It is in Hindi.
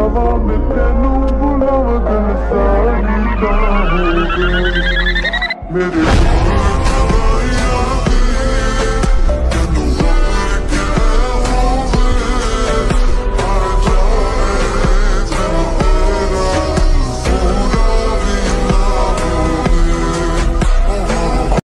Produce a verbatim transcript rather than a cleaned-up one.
हवा में तेनू बुलावा दिल सारी ता हो गई मेरे